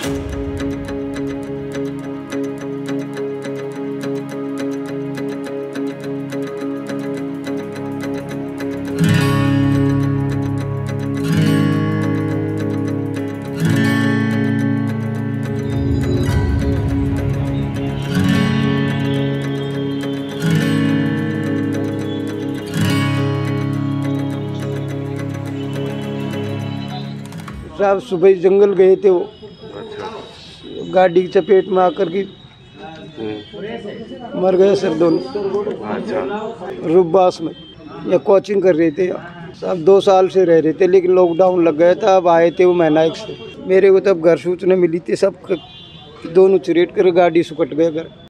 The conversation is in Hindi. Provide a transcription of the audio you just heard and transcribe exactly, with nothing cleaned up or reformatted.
साहब सुबह ही जंगल गए थे वो। अच्छा। गाड़ी की चपेट में आकर के मर गए सर दोनों। अच्छा। रुबास में या कोचिंग कर रहे थे साहब, दो साल से रह रहे थे लेकिन लॉकडाउन लग गया था। अब आए थे वो महीना एक से। मेरे को तब घर सूचना मिली थी सब, दोनों चिरेट कर गाड़ी सुकट गए घर।